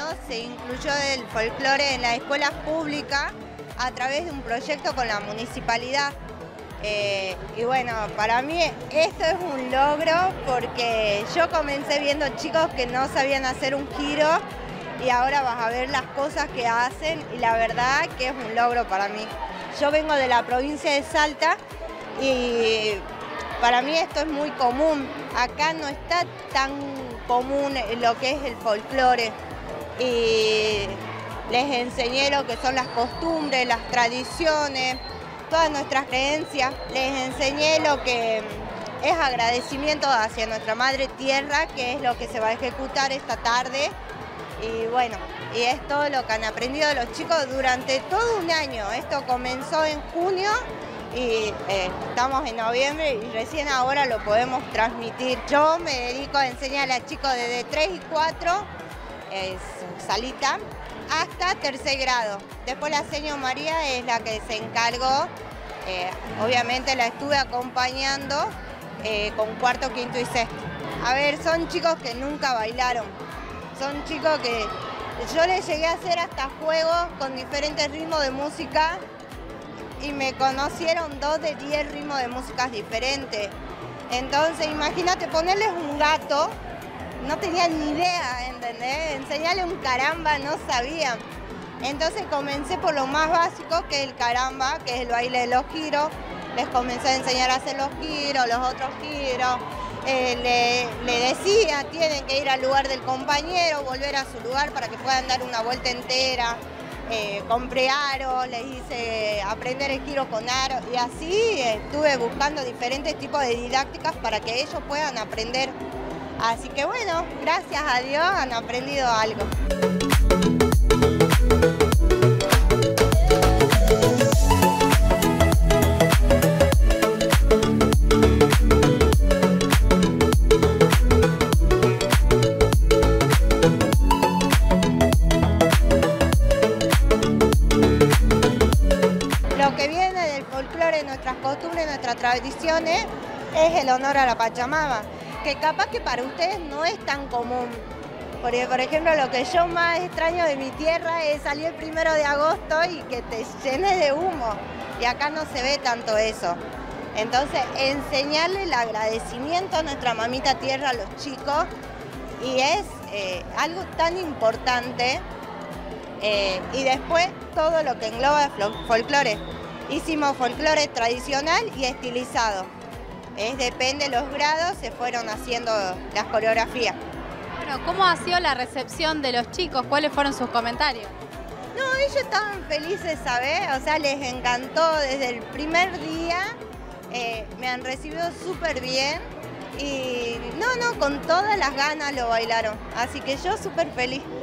año se incluyó el folclore en las escuelas públicas a través de un proyecto con la municipalidad. Y bueno, para mí esto es un logro porque yo comencé viendo chicos que no sabían hacer un giro y ahora vas a ver las cosas que hacen y la verdad que es un logro para mí. Yo vengo de la provincia de Salta y para mí esto es muy común. Acá no está tan común lo que es el folclore y les enseñé lo que son las costumbres, las tradiciones, todas nuestras creencias. Les enseñé lo que es agradecimiento hacia nuestra madre tierra, que es lo que se va a ejecutar esta tarde. Y bueno, y es todo lo que han aprendido los chicos durante todo un año. Esto comenzó en junio y estamos en noviembre y recién ahora lo podemos transmitir. Yo me dedico a enseñar a chicos desde 3 y 4, salita, hasta tercer grado. Después la señora María es la que se encargó, obviamente la estuve acompañando con cuarto, quinto y sexto. A ver, son chicos que nunca bailaron, son chicos que yo les llegué a hacer hasta juegos con diferentes ritmos de música y me conocieron 2 de 10 ritmos de músicas diferentes. Entonces imagínate ponerles un gato, no tenían ni idea, ¿entendés? Enseñarle un caramba, no sabían. Entonces comencé por lo más básico, que es el caramba, que es el baile de los giros. Les comencé a enseñar a hacer los giros, los otros giros. Le decía, tienen que ir al lugar del compañero, volver a su lugar para que puedan dar una vuelta entera. Compré aro, les hice aprender el giro con aro y así estuve buscando diferentes tipos de didácticas para que ellos puedan aprender. Así que bueno, gracias a Dios han aprendido algo. Lo que viene del folclore, nuestras costumbres, nuestras tradiciones, es el honor a la Pachamama, que capaz que para ustedes no es tan común. Porque, por ejemplo, lo que yo más extraño de mi tierra es salir el 1 de agosto y que te llenes de humo. Y acá no se ve tanto eso. Entonces, enseñarle el agradecimiento a nuestra mamita tierra a los chicos y es algo tan importante. Y después todo lo que engloba folclore. Hicimos folclore tradicional y estilizado. Depende de los grados, se fueron haciendo las coreografías. Bueno, ¿cómo ha sido la recepción de los chicos? ¿Cuáles fueron sus comentarios? No, ellos estaban felices, ¿sabes? O sea, les encantó desde el primer día. Me han recibido súper bien y con todas las ganas lo bailaron. Así que yo súper feliz.